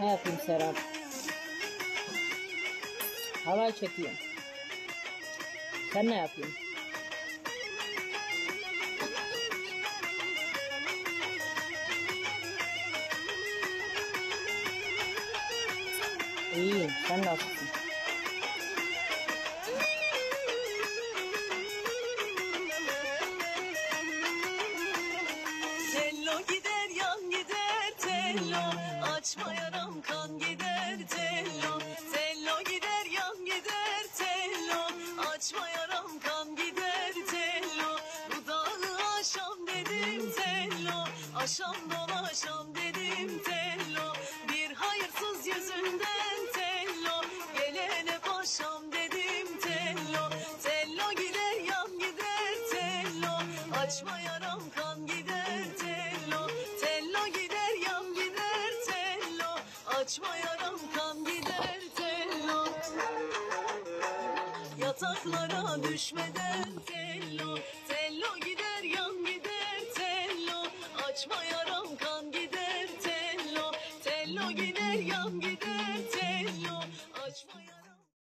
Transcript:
Ne yapayım Serap? Halay çekiyorum. Sen ne yapıyorsun? İyiyim. Sen nasılsın? Tello gider yan gider tello, açma yaram kan gider tello. Tello gider yan gider tello, açma yaram kan gider tello. Bu dağı aşam dedim tello, aşam dolaşam dedim tello. Bir hayırsız yüzünden tello, gelene paşam dedim tello. Tello gider yan gider tello, açma yaram kan gider tello. Tello gider yan gider tello, açma yaram kan gider tello. Yataklara düşmeden tello, tello gider yan gider tello, açma yaram